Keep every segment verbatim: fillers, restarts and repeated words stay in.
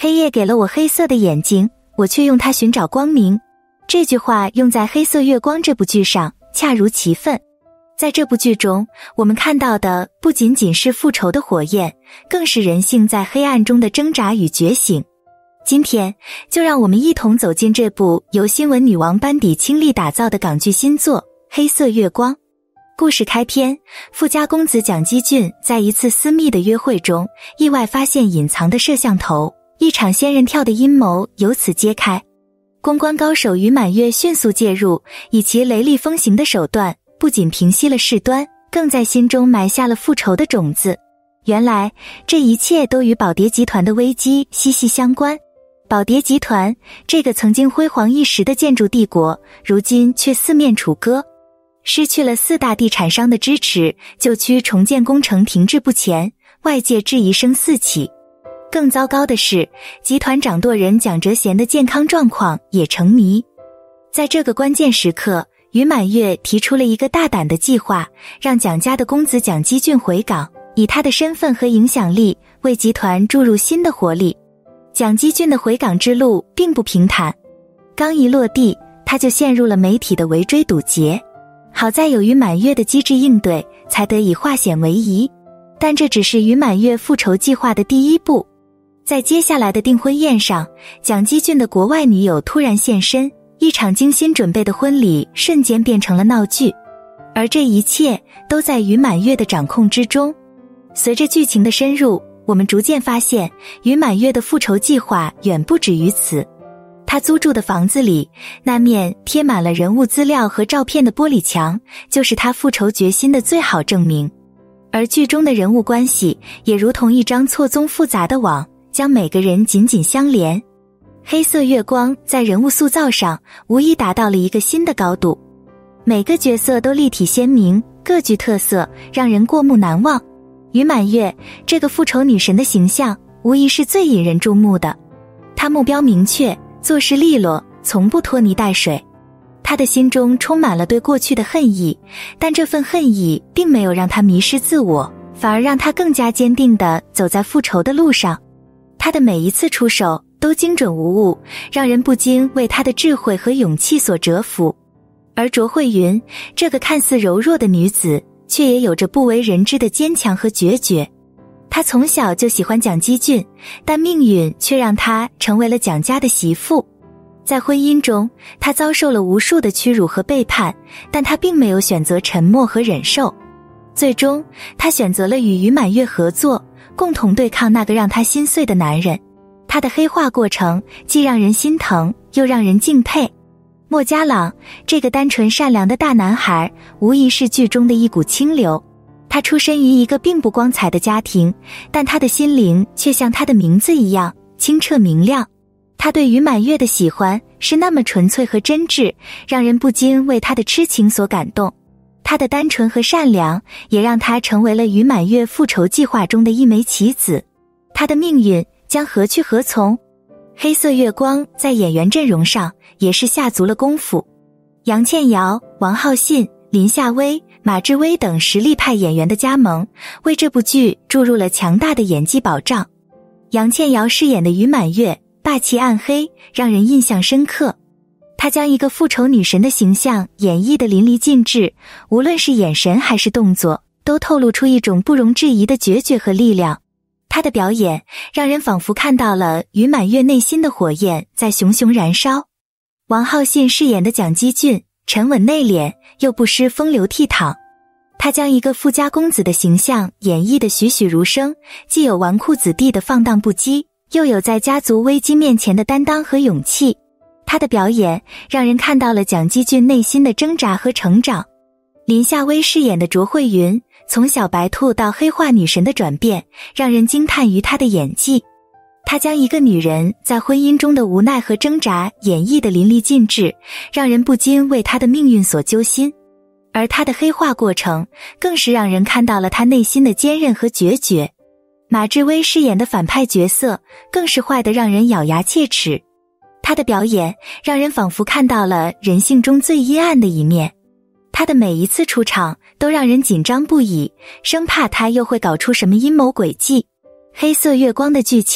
黑夜给了我黑色的眼睛，我却用它寻找光明。这句话用在《黑色月光》这部剧上恰如其分。在这部剧中，我们看到的不仅仅是复仇的火焰，更是人性在黑暗中的挣扎与觉醒。今天就让我们一同走进这部由新闻女王班底倾力打造的港剧新作《黑色月光》。故事开篇，富家公子蒋基俊在一次私密的约会中，意外发现隐藏的摄像头，一场仙人跳的阴谋由此揭开。公关高手于满月迅速介入，以其雷厉风行的手段，不仅平息了事端，更在心中埋下了复仇的种子。原来，这一切都与宝蝶集团的危机息息相关。宝蝶集团，这个曾经辉煌一时的建筑帝国，如今却四面楚歌。失去了四大地产商的支持，旧区重建工程停滞不前，外界质疑声四起。更糟糕的是，集团掌舵人蒋哲贤的健康状况也成谜。在这个关键时刻，于满月提出了一个大胆的计划，让蒋家的公子蒋基俊回港，以他的身份和影响力为集团注入新的活力。蒋基俊的回港之路并不平坦，刚一落地，他就陷入了媒体的围追堵截。好在有于满月的机智应对，才得以化险为夷。但这只是于满月复仇计划的第一步。在接下来的订婚宴上，蒋基俊的国外女友突然现身，一场精心准备的婚礼瞬间变成了闹剧。而这一切都在于满月的掌控之中。随着剧情的深入，我们逐渐发现，于满月的复仇计划远不止于此。他租住的房子里，那面贴满了人物资料和照片的玻璃墙，就是他复仇决心的最好证明。而剧中的人物关系，也如同一张错综复杂的网，将每个人紧紧相连。黑色月光在人物塑造上，无疑达到了一个新的高度。每个角色都立体鲜明，各具特色，让人过目难忘。于满月这个复仇女神的形象，无疑是最引人注目的。她目标明确，做事利落，从不拖泥带水。她的心中充满了对过去的恨意，但这份恨意并没有让她迷失自我，反而让她更加坚定地走在复仇的路上。她的每一次出手都精准无误，让人不禁为她的智慧和勇气所折服。而卓慧云这个看似柔弱的女子，却也有着不为人知的坚强和决绝。她从小就喜欢蒋基俊，但命运却让她成为了蒋家的媳妇。在婚姻中，她遭受了无数的屈辱和背叛，但她并没有选择沉默和忍受。最终，她选择了与于满月合作，共同对抗那个让她心碎的男人。她的黑化过程既让人心疼，又让人敬佩。莫家朗这个单纯善良的大男孩，无疑是剧中的一股清流。他出身于一个并不光彩的家庭，但他的心灵却像他的名字一样清澈明亮。他对于满月的喜欢是那么纯粹和真挚，让人不禁为他的痴情所感动。他的单纯和善良也让他成为了于满月复仇计划中的一枚棋子。他的命运将何去何从？黑色月光在演员阵容上也是下足了功夫。杨倩瑶、王浩信、林夏薇、马志威等实力派演员的加盟，为这部剧注入了强大的演技保障。杨倩瑶饰演的于满月霸气暗黑，让人印象深刻。她将一个复仇女神的形象演绎得淋漓尽致，无论是眼神还是动作，都透露出一种不容置疑的决绝和力量。她的表演让人仿佛看到了于满月内心的火焰在熊熊燃烧。王浩信饰演的蒋基俊沉稳内敛，又不失风流倜傥。他将一个富家公子的形象演绎得栩栩如生，既有纨绔子弟的放荡不羁，又有在家族危机面前的担当和勇气。他的表演让人看到了蒋基俊内心的挣扎和成长。林夏薇饰演的卓慧云，从小白兔到黑化女神的转变，让人惊叹于她的演技。她将一个女人在婚姻中的无奈和挣扎演绎得淋漓尽致，让人不禁为她的命运所揪心。而她的黑化过程，更是让人看到了她内心的坚韧和决绝。马志威饰演的反派角色，更是坏得让人咬牙切齿。他的表演让人仿佛看到了人性中最阴暗的一面。他的每一次出场都让人紧张不已，生怕他又会搞出什么阴谋诡计。黑色月光的剧情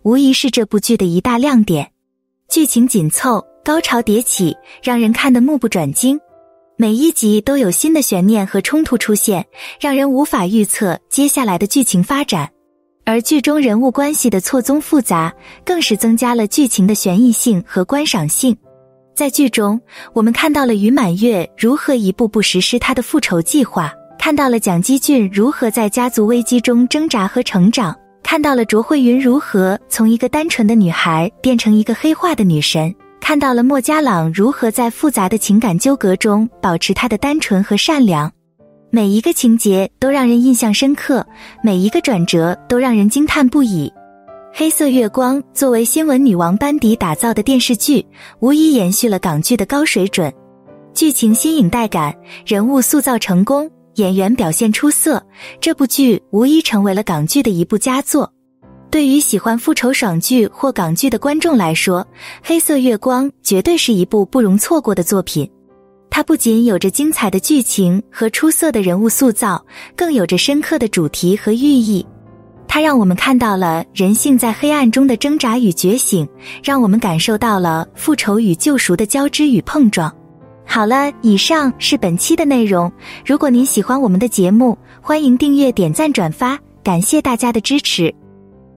无疑是这部剧的一大亮点。剧情紧凑，高潮迭起，让人看得目不转睛。每一集都有新的悬念和冲突出现，让人无法预测接下来的剧情发展。而剧中人物关系的错综复杂，更是增加了剧情的悬疑性和观赏性。在剧中，我们看到了于满月如何一步步实施他的复仇计划，看到了蒋基俊如何在家族危机中挣扎和成长，看到了卓慧云如何从一个单纯的女孩变成一个黑化的女神，看到了莫家朗如何在复杂的情感纠葛中保持她的单纯和善良。每一个情节都让人印象深刻，每一个转折都让人惊叹不已。黑色月光作为新闻女王班底打造的电视剧，无疑延续了港剧的高水准。剧情新颖带感，人物塑造成功，演员表现出色，这部剧无疑成为了港剧的一部佳作。对于喜欢复仇爽剧或港剧的观众来说，黑色月光绝对是一部不容错过的作品。它不仅有着精彩的剧情和出色的人物塑造，更有着深刻的主题和寓意。它让我们看到了人性在黑暗中的挣扎与觉醒，让我们感受到了复仇与救赎的交织与碰撞。好了，以上是本期的内容。如果您喜欢我们的节目，欢迎订阅、点赞、转发，感谢大家的支持。